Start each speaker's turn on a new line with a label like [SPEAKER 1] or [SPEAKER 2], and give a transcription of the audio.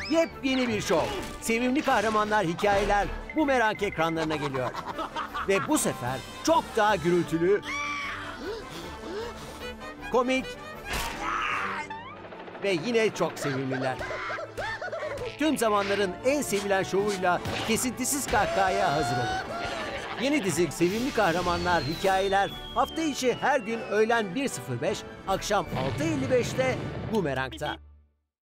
[SPEAKER 1] Yepyeni bir şov. Sevimli kahramanlar hikayeler Bumerang ekranlarına geliyor. Ve bu sefer çok daha gürültülü, komik ve yine çok sevimliler. Tüm zamanların en sevilen şovuyla kesintisiz kahkahaya hazır olun. Yeni dizi Sevimli Kahramanlar Hikayeler hafta içi her gün öğlen 1.05, akşam 6.55'te Bumerang'ta.